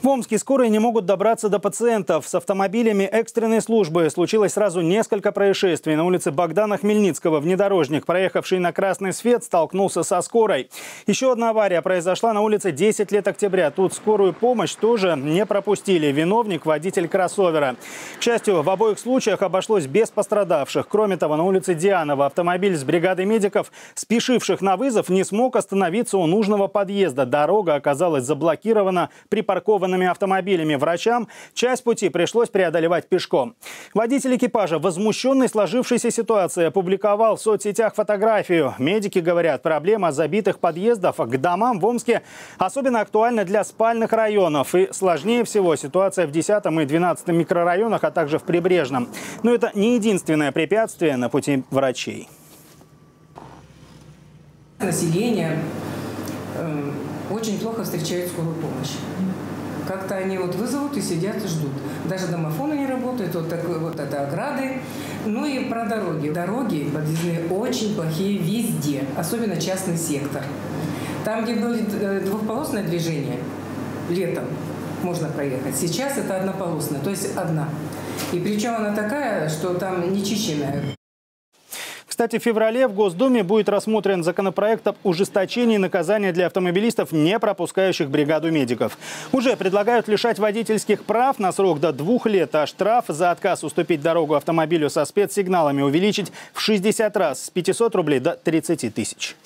В Омске скорые не могут добраться до пациентов. С автомобилями экстренной службы случилось сразу несколько происшествий. На улице Богдана Хмельницкого внедорожник, проехавший на красный свет, столкнулся со скорой. Еще одна авария произошла на улице 10 лет октября. Тут скорую помощь тоже не пропустили. Виновник – водитель кроссовера. К счастью, в обоих случаях обошлось без пострадавших. Кроме того, на улице Дианова автомобиль с бригадой медиков, спешивших на вызов, не смог остановиться у нужного подъезда. Дорога оказалась заблокирована припаркованными автомобилями. Врачам часть пути пришлось преодолевать пешком. Водитель экипажа, возмущенный сложившейся ситуацией, опубликовал в соцсетях фотографию. Медики говорят, проблема забитых подъездов к домам в Омске особенно актуальна для спальных районов. И сложнее всего ситуация в 10 и 12 микрорайонах, а также в Прибрежном. Но это не единственное препятствие на пути врачей. Население очень плохо встречает скорую помощь. Как-то они вызовут и сидят и ждут. Даже домофоны не работают, это ограды. Ну и про дороги. Дороги подъездные очень плохие везде, особенно частный сектор. Там, где было двухполосное движение, летом можно проехать. Сейчас это однополосное, то есть одна. И причем она такая, что там нечищенная. Кстати, в феврале в Госдуме будет рассмотрен законопроект об ужесточении наказания для автомобилистов, не пропускающих бригаду медиков. Уже предлагают лишать водительских прав на срок до 2 лет, а штраф за отказ уступить дорогу автомобилю со спецсигналами увеличить в 60 раз – с 500 рублей до 30 тысяч.